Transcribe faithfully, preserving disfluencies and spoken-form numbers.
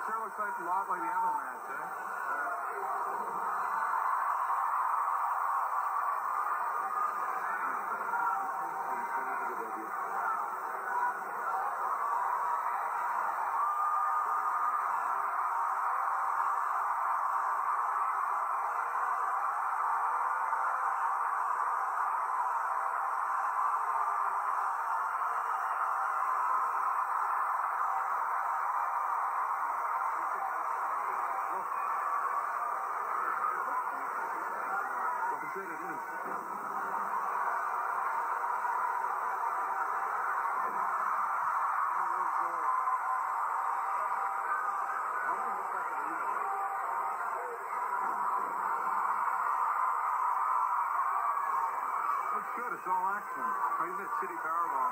sure looks like a lot like the Avalanche, eh? It is. It's good. It's all action. I use that City Powerball.